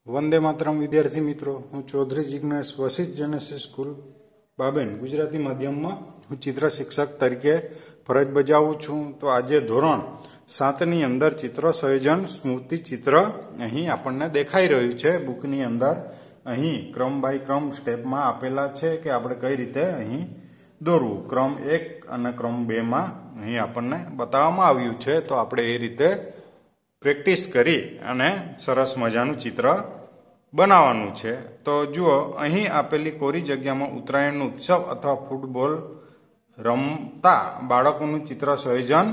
वंदे मातरम विद्यार्थी मित्रों, हूँ चौधरी जिग्नेश वशिष्ठ जेनेसिस स्कूल बाबेन गुजराती माध्यम में हूँ चित्र शिक्षक तरीके फरज बजावुं छूं। तो आज धोरण 7 अंदर चित्र संयोजन स्मृति चित्र अहीं आपने देखाई रह्यु छे। बुकनी अंदर अहीं क्रम बाय क्रम स्टेप में आपेला छे कि आपणे कई रीते अहीं दौरवुं। क्रम 1 अने क्रम 2 में अहीं आपने बताववामां आव्युं छे। तो आपणे ए रीते प्रेक्टिस करी अने सरस मजानुं चित्र बनाववानुं छे। तो जुओ, अहीं आपेली कोरी जग्यामां उत्तरायणनो उत्सव अथवा फूटबॉल रमता बाळकोनुं चित्र संयोजन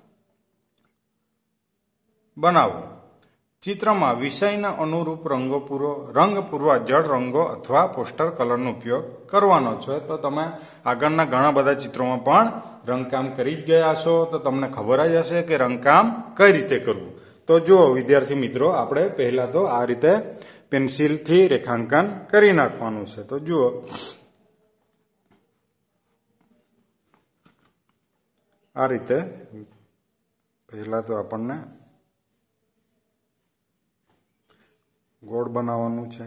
बनावो। चित्रमां विषयना अनुरूप रंग पूरवा जड़ रंगो अथवा पोस्टर कलरनो उपयोग करवानो छे। तो तमे आगळना घणा बधा चित्रोमां पण रंगकाम करी ज गया छो, तो तमने खबर ज हशे के रंगकाम कई रीते करवुं। तो जो विद्यार्थी मित्रों, आपणे पहला तो आ रीते पेन्सिल थी रेखांकन करी नाखवानुं छे। तो जुओ, आ रीते पहला तो आपने गोળ बनाववानुं छे।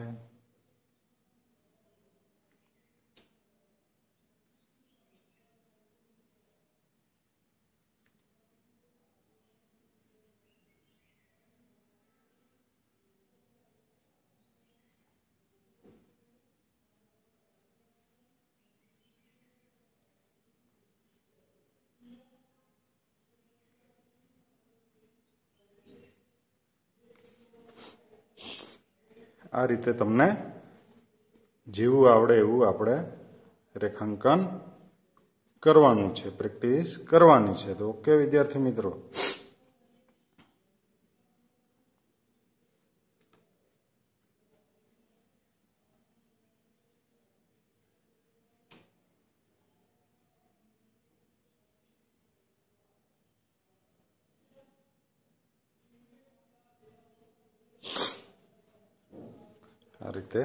आ रीते तमने जेवुं आवडे एवुं आपणे रेखांकन करवानुं छे, प्रेक्टिस करवानी छे। तो ओके विद्यार्थी मित्रों, आ रीते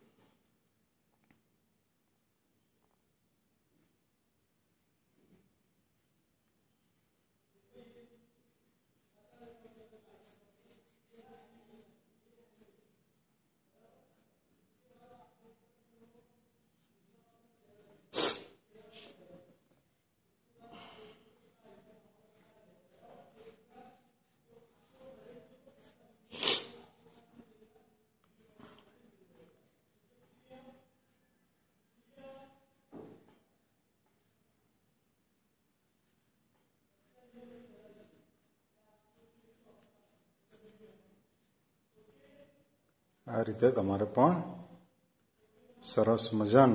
आ रीते तमारे पण सरस मजानुं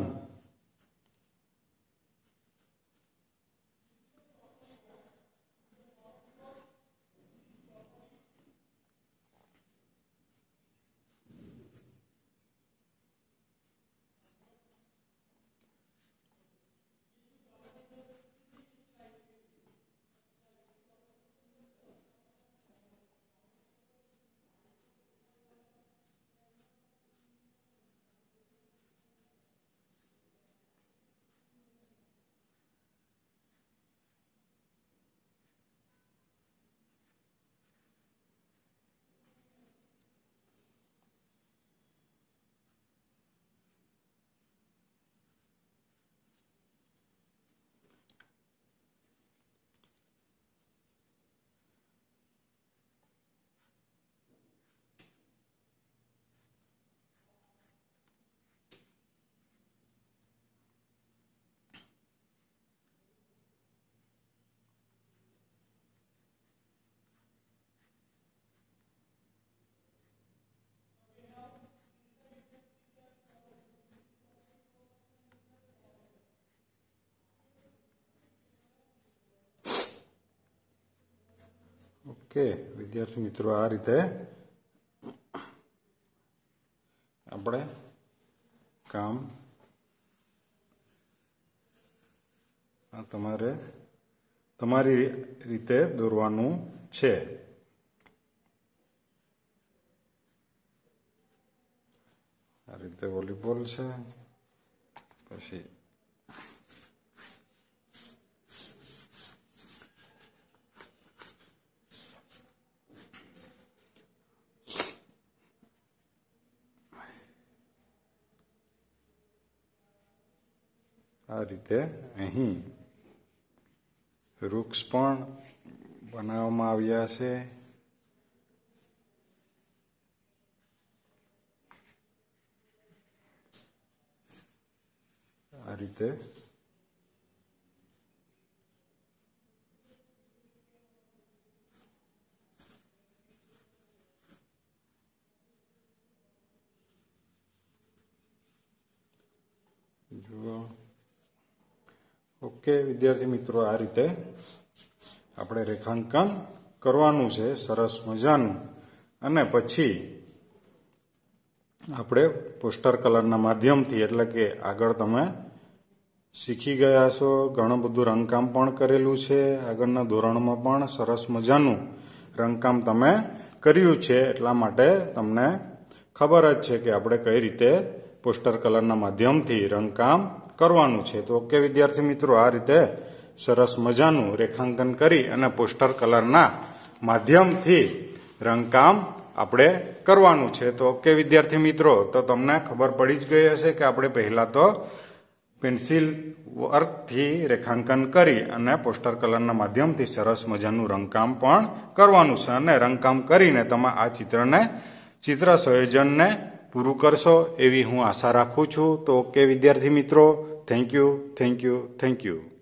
ओके विद्यार्थी मित्रों, आ रीते आपणे काम तमारे तमारी रीते दौरवानुं छे। आ रीते वॉलीबॉल छे, पछी આ રીતે અહીં વૃક્ષ પણ બનાવવામાં આવ્યા છે. આ રીતે જુઓ. ઓકે વિદ્યાર્થી મિત્રો, આ રીતે આપણે રેખાંકન કરવાનું છે સરસ મજાનું. અને પછી આપણે પોસ્ટર કલરના માધ્યમથી, એટલે કે આગળ તમે શીખી ગયા છો, ઘણું બધું રંગકામ પણ કરેલું છે. આગળના ધોરણમાં પણ સરસ મજાનું રંગકામ તમે કર્યું છે, એટલા માટે તમને ખબર જ છે કે આપણે કઈ રીતે પોસ્ટર કલરના માધ્યમથી રંગકામ કરવાનું છે. તો ઓકે વિદ્યાર્થી મિત્રો, આ રીતે સરસ મજાનું રેખાંકન કરી અને પોસ્ટર કલરના માધ્યમથી રંગકામ આપણે કરવાનું છે. તો ઓકે વિદ્યાર્થી મિત્રો, તો તમને ખબર પડી જ ગઈ હશે કે આપણે પહેલાં તો પેન્સિલ વર્કથી રેખાંકન કરી અને પોસ્ટર કલરના માધ્યમથી સરસ મજાનું રંગકામ પણ કરવાનું છે. અને રંગકામ કરીને તમે આ ચિત્ર સંયોજનને પૂરું કરશો એવી હું આશા રાખું છું. તો ઓકે વિદ્યાર્થી મિત્રો, થેન્ક યુ.